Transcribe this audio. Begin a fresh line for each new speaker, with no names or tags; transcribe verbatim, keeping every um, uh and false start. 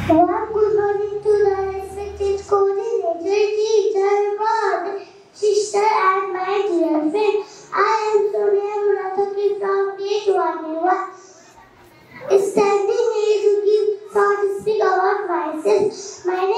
One good morning to the respected coordinator, teacher, mother, sister, and my dear friend. I am Soniya Budhathoki from grade one A one. Standing here to give short speak about myself. My